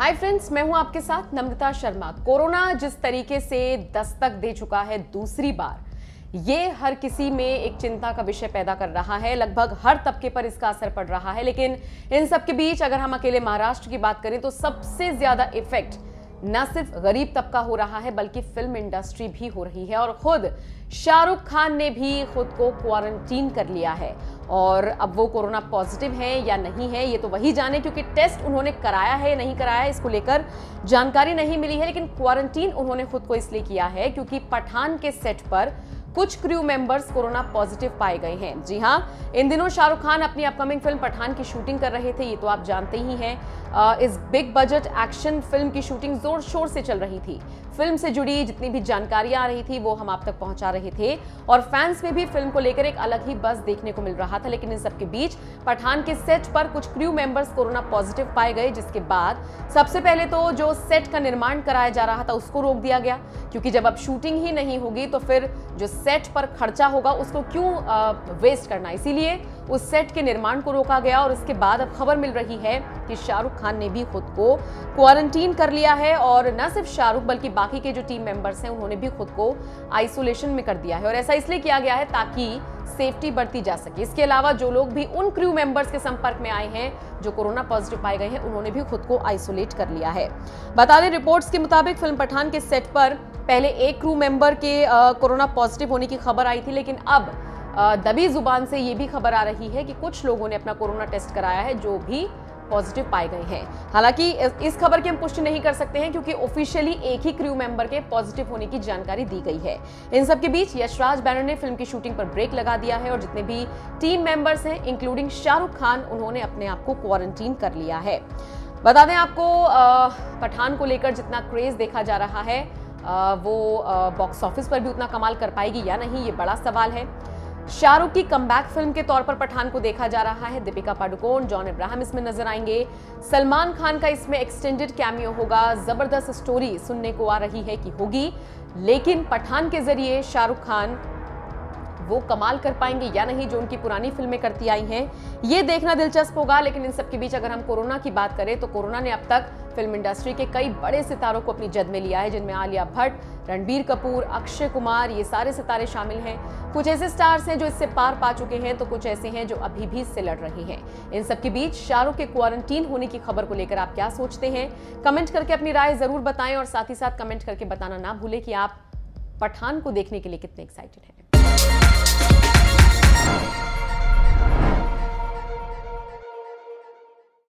Hi friends, मैं हूं आपके साथ नम्रता शर्मा। कोरोना जिस तरीके से दस्तक दे चुका है दूसरी बार, ये हर किसी में एक चिंता का विषय पैदा कर रहा है। लगभग हर तबके पर इसका असर पड़ रहा है। लेकिन इन सब के बीच अगर हम अकेले महाराष्ट्र की बात करें तो सबसे ज्यादा इफेक्ट न सिर्फ गरीब तबका हो रहा है बल्कि फिल्म इंडस्ट्री भी हो रही है। और खुद शाहरुख खान ने भी खुद को क्वारंटीन कर लिया है। और अब वो कोरोना पॉजिटिव है या नहीं है ये तो वही जाने, क्योंकि टेस्ट उन्होंने कराया है नहीं कराया है इसको लेकर जानकारी नहीं मिली है। लेकिन क्वारंटीन उन्होंने खुद को इसलिए किया है क्योंकि पठान के सेट पर कुछ क्रू मेंबर्स कोरोना पॉजिटिव पाए गए हैं। जी हां, इन दिनों शाहरुख खान अपनी अपकमिंग फिल्म पठान की शूटिंग कर रहे थे, ये तो आप जानते ही हैं। इस बिग बजट एक्शन फिल्म की शूटिंग जोर शोर से चल रही थी। फिल्म से जुड़ी जितनी भी जानकारियां आ रही थी वो हम आप तक पहुंचा रहे थे और फैंस में भी फिल्म को लेकर एक अलग ही बज़ देखने को मिल रहा था। लेकिन इन सबके बीच पठान के सेट पर कुछ क्रू मेंबर्स कोरोना पॉजिटिव पाए गए, जिसके बाद सबसे पहले तो जो सेट का निर्माण कराया जा रहा था उसको रोक दिया गया, क्योंकि जब अब शूटिंग ही नहीं होगी तो फिर जो सेट पर खर्चा होगा उसको क्यों वेस्ट करना। इसीलिए उस सेट के निर्माण को रोका गया। और उसके बाद अब खबर मिल रही है कि शाहरुख खान ने भी खुद को क्वारंटीन कर लिया है। और न सिर्फ शाहरुख बल्कि बाकी के जो टीम मेंबर्स हैं उन्होंने भी खुद को आइसोलेशन में कर दिया है। और ऐसा इसलिए किया गया है ताकि सेफ्टी बढ़ती जा सके। इसके अलावा जो लोग भी उन क्रू मेंबर्स के संपर्क में आए हैं जो कोरोना पॉजिटिव पाए गए हैं उन्होंने भी खुद को आइसोलेट कर लिया है। बता दें, रिपोर्ट्स के मुताबिक फिल्म पठान के सेट पर पहले एक क्रू मेंबर के कोरोना पॉजिटिव होने की खबर आई थी, लेकिन अब दबी जुबान से ये भी खबर आ रही है कि कुछ लोगों ने अपना कोरोना टेस्ट कराया है जो भी पॉजिटिव पाए गए हैं। हालांकि इस खबर की हम पुष्टि नहीं कर सकते हैं क्योंकि ऑफिशियली एक ही क्रू मेंबर के पॉजिटिव होने की जानकारी दी गई है। इन सब के बीच यशराज बैनर ने फिल्म की शूटिंग पर ब्रेक लगा दिया है और जितने भी टीम मेंबर्स हैं इंक्लूडिंग शाहरुख खान, उन्होंने अपने आप को क्वारंटीन कर लिया है। बता दें आपको, पठान को लेकर जितना क्रेज देखा जा रहा है वो बॉक्स ऑफिस पर भी उतना कमाल कर पाएगी या नहीं, ये बड़ा सवाल है। शाहरुख की कमबैक फिल्म के तौर पर पठान को देखा जा रहा है। दीपिका पादुकोण, जॉन अब्राहम इसमें नजर आएंगे। सलमान खान का इसमें एक्सटेंडेड कैमियो होगा। जबरदस्त स्टोरी सुनने को आ रही है कि होगी, लेकिन पठान के जरिए शाहरुख खान वो कमाल कर पाएंगे या नहीं जो उनकी पुरानी फिल्में करती आई हैं, ये देखना दिलचस्प होगा। लेकिन इन सब के बीच अगर हम कोरोना की बात करें तो कोरोना ने अब तक फिल्म इंडस्ट्री के कई बड़े सितारों को अपनी जद में लिया है, जिनमें आलिया भट्ट, रणबीर कपूर, अक्षय कुमार, ये सारे सितारे शामिल हैं। कुछ ऐसे स्टार्स हैं जो इससे पार पा चुके हैं तो कुछ ऐसे हैं जो अभी भी इससे लड़ रहे हैं। इन सब के बीच शाहरुख के क्वारंटीन होने की खबर को लेकर आप क्या सोचते हैं? कमेंट करके अपनी राय जरूर बताएं और साथ ही साथ कमेंट करके बताना ना भूलें कि आप पठान को देखने के लिए कितने एक्साइटेड हैं।